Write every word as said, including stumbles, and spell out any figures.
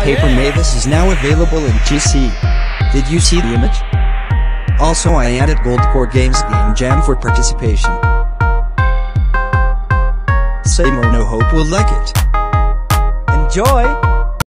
paper Mavis is now available in G C. Did you see the image? Also, I added Goldcore Games GameJam for participation. Saimono hope will like it. Enjoy!